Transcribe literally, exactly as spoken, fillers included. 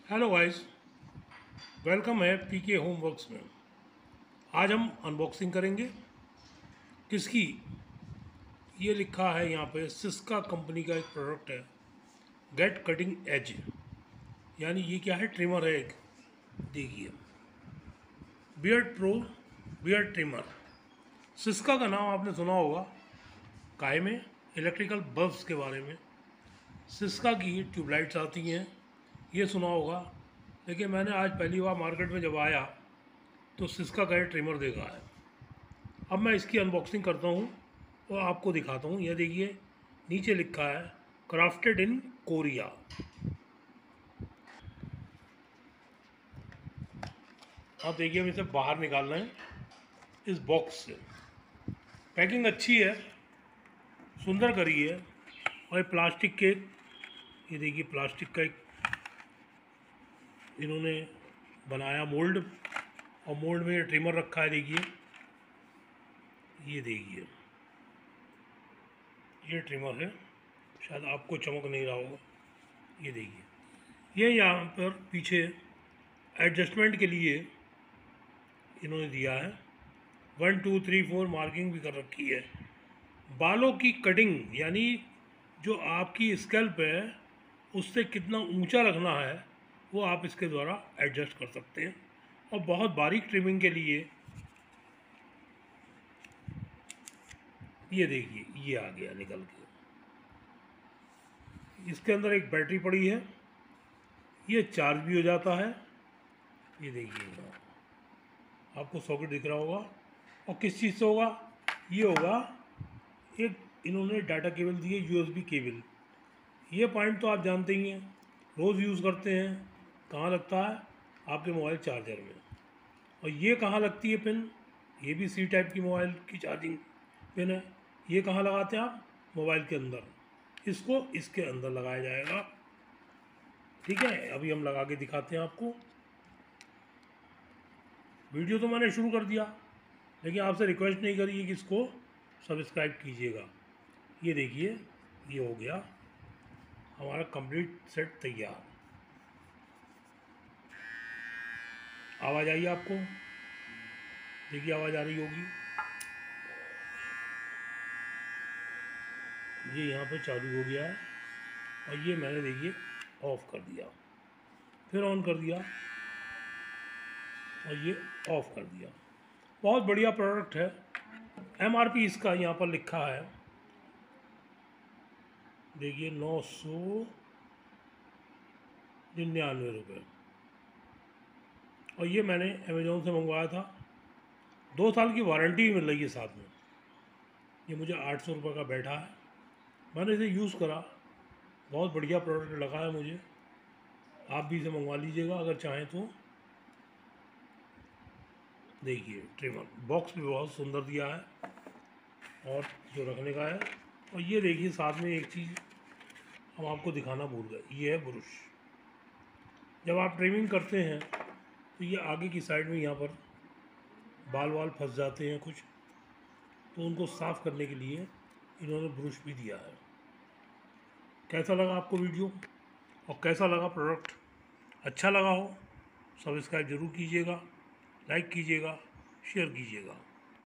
Hello guys, welcome है पीके homeworks में। आज हम अनबॉक्सिंग करेंगे। किसकी? ये लिखा है यहाँ पे, सिस्का कंपनी का एक प्रोडक्ट है, गेट कटिंग एज। यानी ये क्या है? ट्रिमर है एक। देखिए, beard pro beard trimmer. Syska का नाम आपने सुना होगा, काय में इलेक्ट्रिकल बल्ब्स के बारे में। सिस्का की ट्यूबलाइट्स आती हैं, ये सुना होगा। लेकिन मैंने आज पहली बार मार्केट में जब आया तो सिस्का का ट्रिमर देखा है। अब मैं इसकी अनबॉक्सिंग करता हूँ और आपको दिखाता हूँ। यह देखिए, नीचे लिखा है क्राफ्टेड इन कोरिया। आप देखिए, हम इसे बाहर निकाल रहे हैं इस बॉक्स से। पैकिंग अच्छी है, सुंदर करी है। और ये प्लास्टिक के, ये देखिए प्लास्टिक का एक इन्होंने बनाया मोल्ड, और मोल्ड में ये ट्रिमर रखा है। देखिए, ये देखिए, ये ट्रिमर है। शायद आपको चमक नहीं रहा होगा। ये देखिए, ये यहाँ पर पीछे एडजस्टमेंट के लिए इन्होंने दिया है। One two three four marking भी कर रखी है। बालों की कटिंग, यानी जो आपकी स्कैल्प है उससे कितना ऊंचा रखना है वो आप इसके द्वारा एडजस्ट कर सकते हैं। और बहुत बारीक ट्रिमिंग के लिए ये देखिए, ये आ गया निकल के। इसके अंदर एक बैटरी पड़ी है, ये चार्ज भी हो जाता है। ये देखिए, आपको सॉकेट दिख रहा होगा। और किस चीज़ से होगा? ये होगा, एक इन्होंने डाटा केबल दी है, यूएसबी केबल। ये पॉइंट तो आप जानते ही हैं, रोज़ यूज़ करते हैं। कहाँ लगता है? आपके मोबाइल चार्जर में। और ये कहाँ लगती है पिन? ये भी सी टाइप की मोबाइल की चार्जिंग पिन है। ये कहाँ लगाते हैं आप? मोबाइल के अंदर। इसको इसके अंदर लगाया जाएगा। ठीक है, अभी हम लगा के दिखाते हैं आपको। वीडियो तो मैंने शुरू कर दिया, लेकिन आपसे रिक्वेस्ट नहीं करिए कि इसको सब्सक्राइब कीजिएगा। ये देखिए, ये हो गया हमारा कंप्लीट सेट तैयार। आवाज़ आई आपको? देखिए, आवाज़ आ रही होगी। ये यहाँ पे चालू हो गया है, और ये मैंने देखिए ऑफ़ कर दिया, फिर ऑन कर दिया, और ये ऑफ़ कर दिया। बहुत बढ़िया प्रोडक्ट है। एमआरपी इसका यहाँ पर लिखा है, देखिए, नौ सौ निन्यानवे रुपये। और ये मैंने अमेज़ोन से मंगवाया था। दो साल की वारंटी भी मिल रही है साथ में। ये मुझे आठ सौ रुपये का बैठा है। मैंने इसे यूज़ करा, बहुत बढ़िया प्रोडक्ट लगा है मुझे। आप भी इसे मंगवा लीजिएगा अगर चाहें तो। देखिए, ट्रिमर बॉक्स भी बहुत सुंदर दिया है, और जो रखने का है। और ये देखिए, साथ में एक चीज़ हम आपको दिखाना भूल गए, ये है ब्रश। जब आप ट्रिमिंग करते हैं तो ये आगे की साइड में यहाँ पर बाल वाल फंस जाते हैं कुछ, तो उनको साफ़ करने के लिए इन्होंने ब्रश भी दिया है। कैसा लगा आपको वीडियो, और कैसा लगा प्रोडक्ट? अच्छा लगा हो सब्सक्राइब ज़रूर कीजिएगा, लाइक कीजिएगा, शेयर कीजिएगा।